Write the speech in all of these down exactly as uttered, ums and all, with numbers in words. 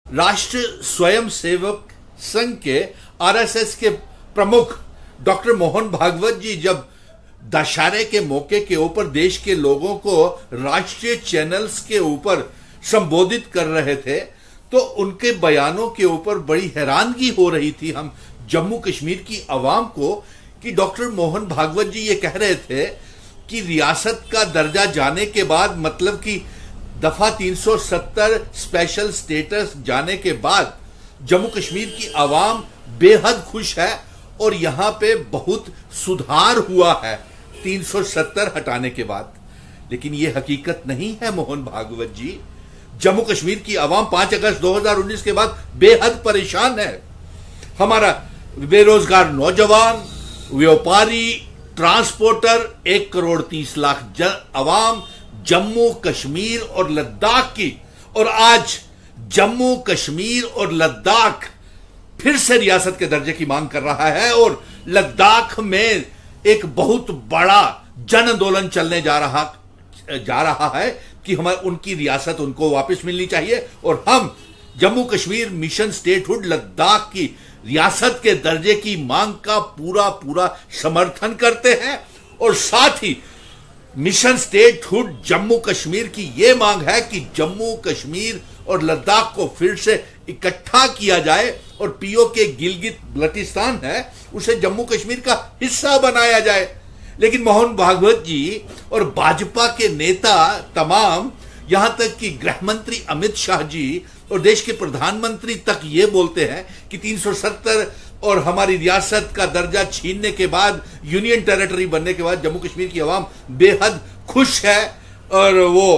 राष्ट्र स्वयंसेवक संघ के आरएसएस के प्रमुख डॉक्टर मोहन भागवत जी जब दशहरे के मौके के ऊपर देश के लोगों को राष्ट्रीय चैनल्स के ऊपर संबोधित कर रहे थे तो उनके बयानों के ऊपर बड़ी हैरानगी हो रही थी हम जम्मू कश्मीर की आवाम को कि डॉक्टर मोहन भागवत जी ये कह रहे थे कि रियासत का दर्जा जाने के बाद मतलब कि दफा तीन सौ सत्तर स्पेशल स्टेटस जाने के बाद जम्मू कश्मीर की आवाम बेहद खुश है और यहां पे बहुत सुधार हुआ है तीन सौ सत्तर हटाने के बाद। लेकिन यह हकीकत नहीं है मोहन भागवत जी। जम्मू कश्मीर की आवाम पांच अगस्त दो हज़ार उन्नीस के बाद बेहद परेशान है। हमारा बेरोजगार नौजवान, व्यापारी, ट्रांसपोर्टर, एक करोड़ तीस लाख आवाम जम्मू कश्मीर और लद्दाख की, और आज जम्मू कश्मीर और लद्दाख फिर से रियासत के दर्जे की मांग कर रहा है और लद्दाख में एक बहुत बड़ा जन आंदोलन चलने जा रहा जा रहा है कि हमारे उनकी रियासत उनको वापस मिलनी चाहिए और हम जम्मू कश्मीर मिशन स्टेटहुड लद्दाख की रियासत के दर्जे की मांग का पूरा पूरा समर्थन करते हैं। और साथ ही मिशन स्टेटहुड जम्मू कश्मीर की यह मांग है कि जम्मू कश्मीर और लद्दाख को फिर से इकट्ठा किया जाए और पीओ के गिलगित बल्टिस्तान है उसे जम्मू कश्मीर का हिस्सा बनाया जाए। लेकिन मोहन भागवत जी और भाजपा के नेता तमाम, यहां तक कि गृह मंत्री अमित शाह जी और देश के प्रधानमंत्री तक ये बोलते हैं कि तीन सौ सत्तर और हमारी रियासत का दर्जा छीनने के बाद, यूनियन टेरिटरी बनने के बाद जम्मू कश्मीर की आवाम बेहद खुश है और वो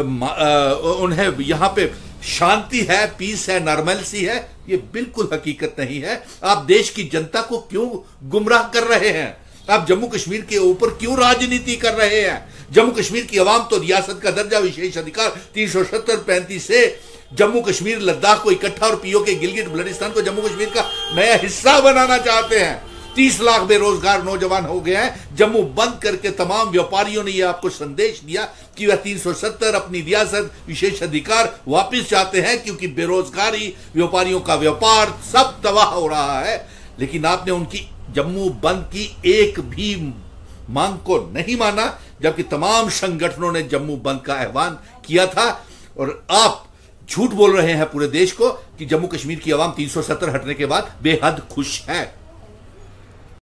उन्हें यहां पे शांति है, पीस है, नॉर्मलसी है। ये बिल्कुल हकीकत नहीं है। आप देश की जनता को क्यों गुमराह कर रहे हैं? आप जम्मू कश्मीर के ऊपर क्यों राजनीति कर रहे हैं? जम्मू कश्मीर की आवाम तो रियासत का दर्जा, विशेष अधिकार तीन सौ सत्तर पैंतीस से जम्मू कश्मीर लद्दाख को इकट्ठा और पीओ के गिलगित बल्टिस्तान को जम्मू कश्मीर का नया हिस्सा बनाना चाहते हैं। तीस लाख बेरोजगार नौजवान हो गए हैं। जम्मू बंद करके तमाम व्यापारियों ने यह आपको संदेश दिया कि वह तीन सौ सत्तर अपनी रियासत, विशेष अधिकार वापस चाहते हैं क्योंकि बेरोजगारी, व्यापारियों का व्यापार सब तबाह हो रहा है। लेकिन आपने उनकी जम्मू बंद की एक भी मांग को नहीं माना, जबकि तमाम संगठनों ने जम्मू बंद का आह्वान किया था। और आप झूठ बोल रहे हैं पूरे देश को कि जम्मू कश्मीर की आवाम तीन सौ सत्तर हटने के बाद बेहद खुश है।